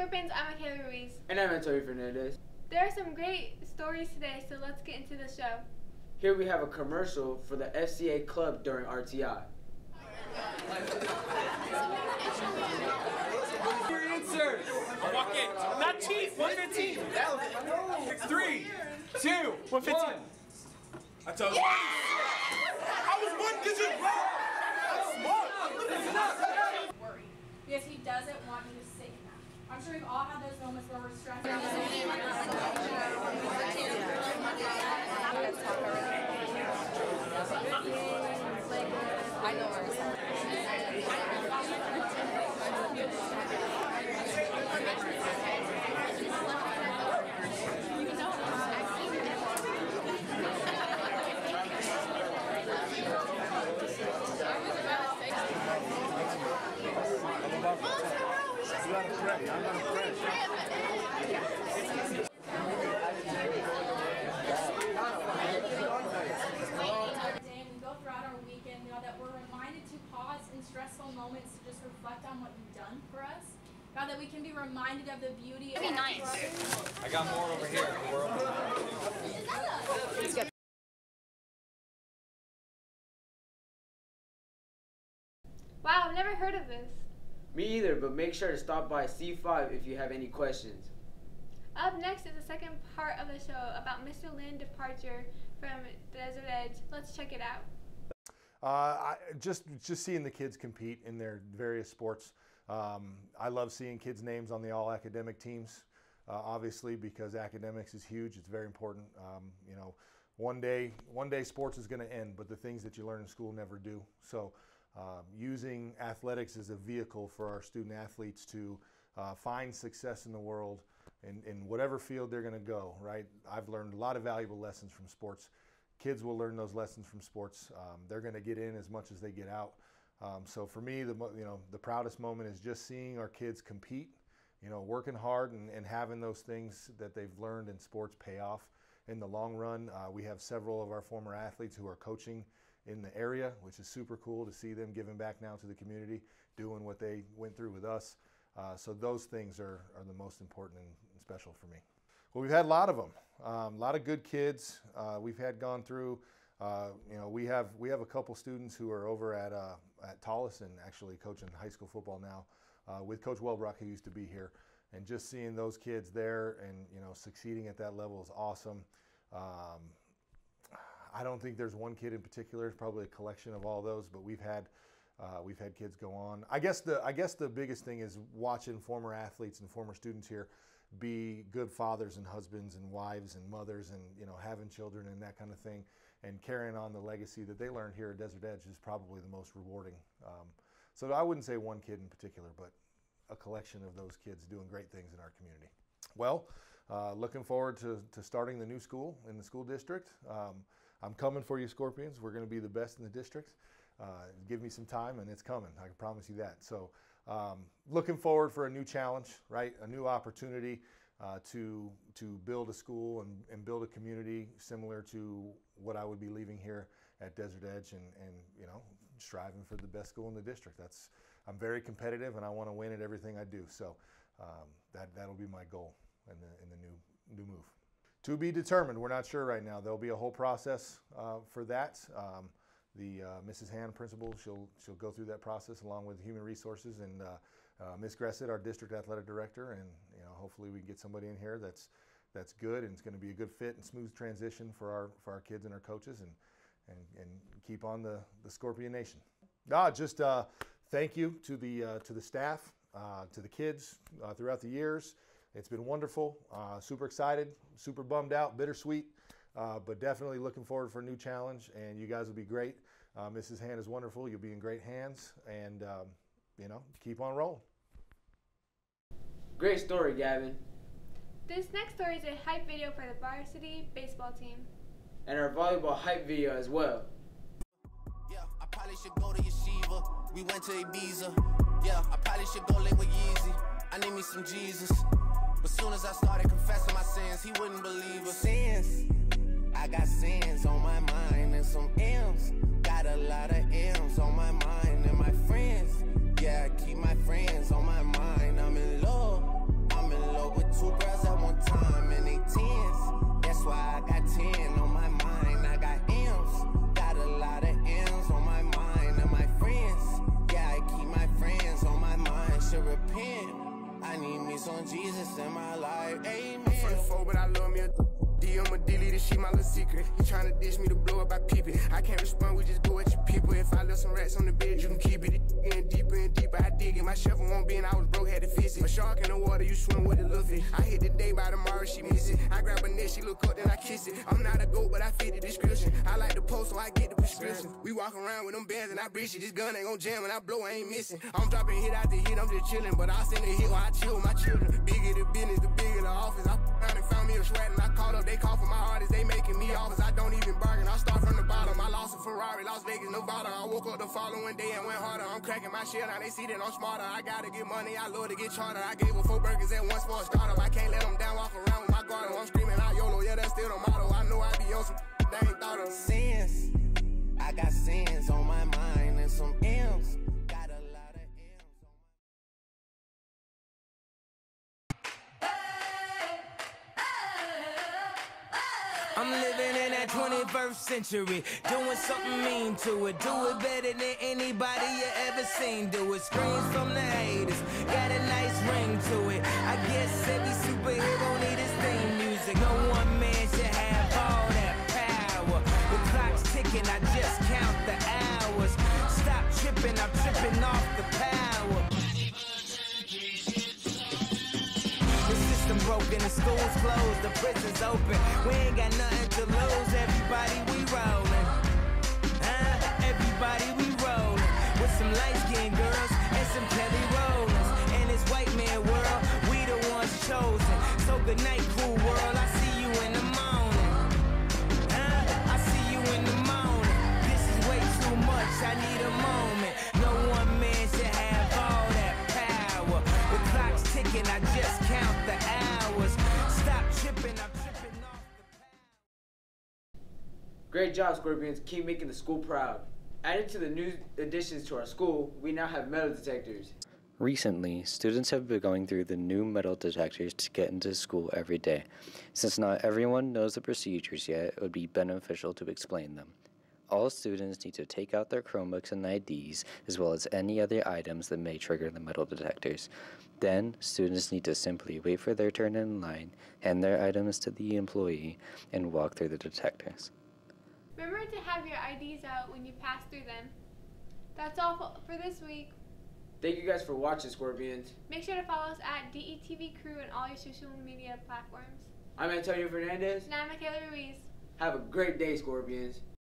Scorpions, I'm Michaela Ruiz. And I'm Antonio Fernandez. There are some great stories today, so let's get into the show. Here we have a commercial for the FCA club during RTI. Your answer. Walk in. Not cheat. 115. 3, 2, 115. I told you. I was 1 digit wrong. That's smart. Worry. Because he doesn't want you to sit in that. I'm sure we've all had those moments where we're stressed out. I know where it's at. Stressful moments to just reflect on what you've done for us. God, that we can be reminded of the beauty of nice. I got more over here. Wow, I've never heard of this. Me either, but make sure to stop by C5 if you have any questions. Up next is the second part of the show about Mr. Lynn's departure from Desert Edge. Let's check it out. Just seeing the kids compete in their various sports. I love seeing kids' names on the all-academic teams, obviously, because academics is huge. It's very important. You know, one day sports is going to end, but the things that you learn in school never do. So using athletics as a vehicle for our student athletes to find success in the world in whatever field they're going to go, right? I've learned a lot of valuable lessons from sports. Kids will learn those lessons from sports. They're going to get in as much as they get out. So for me, the proudest moment is just seeing our kids compete, you know, working hard and having those things that they've learned in sports pay off in the long run. We have several of our former athletes who are coaching in the area, which is super cool to see them giving back now to the community, doing what they went through with us. So those things are the most important and special for me. Well, we've had a lot of them. A lot of good kids we've had gone through. You know, we have a couple students who are over at Tolleson actually coaching high school football now with Coach Welbrock, who used to be here. And just seeing those kids there and, you know, succeeding at that level is awesome. I don't think there's one kid in particular. It's probably a collection of all those, but we've had kids go on. I guess the biggest thing is watching former athletes and former students here be good fathers and husbands and wives and mothers and, you know, having children and that kind of thing, and carrying on the legacy that they learned here at Desert Edge is probably the most rewarding. So I wouldn't say one kid in particular, but a collection of those kids doing great things in our community. Well, looking forward to starting the new school in the school district. I'm coming for you, Scorpions. We're going to be the best in the district. Give me some time and it's coming. I can promise you that. So looking forward for a new challenge, right? A new opportunity to build a school and build a community similar to what I would be leaving here at Desert Edge, and you know, striving for the best school in the district. I'm very competitive and I want to win at everything I do. So that'll be my goal in the new move. To be determined. We're not sure right now. There'll be a whole process for that. Mrs. Han, principal, she'll go through that process along with Human Resources and Ms. Gressett, our district athletic director, and, you know, hopefully we can get somebody in here that's good and it's going to be a good fit and smooth transition for our kids and our coaches, and keep on the Scorpion Nation. Just thank you to the staff, to the kids throughout the years. It's been wonderful. Super excited, super bummed out, bittersweet. But definitely looking forward for a new challenge, and you guys will be great. Mrs. Han is wonderful. You'll be in great hands, and you know, keep on rolling. Great story, Gavin. This next story is a hype video for the varsity baseball team. And our volleyball hype video as well. Yeah, I probably should go to Yeshiva. We went to Ibiza. Yeah, I probably should go live with Yeezy. I need me some Jesus. But soon as I started confessing my sins, he wouldn't believe us. Sins. I got sins on my mind and some M's. Got a lot of M's on my mind and my friends. Yeah, keep my friends on my mind. I'm in love. I'm to repent. I need me some Jesus in my life. Amen. I'm from the four, but I love me a D. I'ma delete this shit, my little secret. He tryna dish me to blow up, I peep it. I can't respond, we just go at your people. If I left some rats on the bed, you can keep it. It getting deeper and deeper, I dig it. My shovel won't be, and I was broke, had to fix it. A shark in the water, you swim with it, look it. I hit the day, by tomorrow she miss it. I grab her neck, she look up, then I kiss it. I'm not a goat, but I fit the description. I like the post, so I get the prescription. We walk around with them bands, and I breach it. This gun ain't gon' jam, and I blow, I ain't missing. I'm dropping hit out the hit, I'm just chillin'. But I send a hit while I chill with my children. Bigger the business, the bigger the office. I around and found me a sweat, and I called up, they call for my artists, they making me offers. I don't even bargain, I start from the bottom. I lost a Ferrari, Las Vegas, Nevada. I woke up the following day and went harder. I'm cracking my shit, now they see that I'm smarter. I gotta get money, I love to get charter. I gave her 4 burgers at once for a startup. I can't let them down, walk around with my guard on. I'm screaming out YOLO, yeah, that's still the motto. I know I be on some they ain't thought of. Sins, I got sins on my mind and some M's. Got a lot of M's on my. I'm living in that 21st century, doing something mean to it. Do it better than anybody you ever seen do it. Screams from the haters, got a nice ring to it. I guess every superhero need his theme music. No one man should have all that power. The clock's ticking, I just count the hours. Stop tripping, I'm tripping off the power. The system broken, the school's closed, the prison's open. We ain't got nothing to lose, everybody we rollin'. Everybody we rollin'. With some light-skinned girls and some Kelly Rollins. In this white man world, we the ones chosen. So good night, cool world, I see you in the morning. I see you in the morning. This is way too much, I need a moment. No one man should have all that power. The clock's ticking, I just count the hours. Stop tripping, I'm tripping off the power. Great job, Scorpions. Keep making the school proud. Added to the new additions to our school, we now have metal detectors. Recently, students have been going through the new metal detectors to get into school every day. Since not everyone knows the procedures yet, it would be beneficial to explain them. All students need to take out their Chromebooks and IDs, as well as any other items that may trigger the metal detectors. Then, students need to simply wait for their turn in line, hand their items to the employee, and walk through the detectors. Remember to have your IDs out when you pass through them. That's all for this week. Thank you guys for watching, Scorpions. Make sure to follow us at DETV Crew on all your social media platforms. I'm Antonio Fernandez. And I'm Michaela Ruiz. Have a great day, Scorpions.